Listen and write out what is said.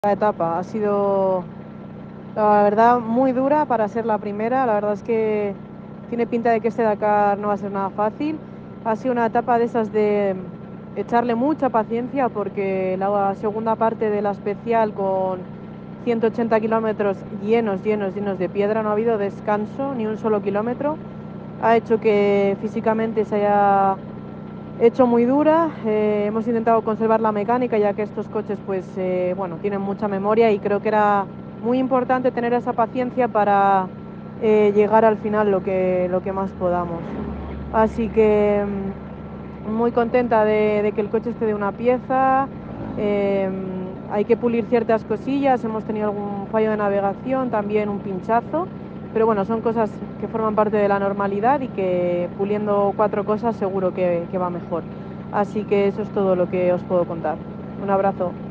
La etapa ha sido, la verdad, muy dura para ser la primera. La verdad es que tiene pinta de que este Dakar no va a ser nada fácil. Ha sido una etapa de esas de echarle mucha paciencia porque la segunda parte de la especial con 180 kilómetros llenos, llenos, llenos de piedra, no ha habido descanso ni un solo kilómetro. Ha hecho que físicamente se haya hecho muy dura. Hemos intentado conservar la mecánica ya que estos coches pues bueno, tienen mucha memoria y creo que era muy importante tener esa paciencia para llegar al final lo que más podamos. Así que muy contenta de que el coche esté de una pieza. Hay que pulir ciertas cosillas, hemos tenido algún fallo de navegación, también un pinchazo, pero bueno, son cosas que forman parte de la normalidad y que puliendo 4 cosas seguro que va mejor. Así que eso es todo lo que os puedo contar. Un abrazo.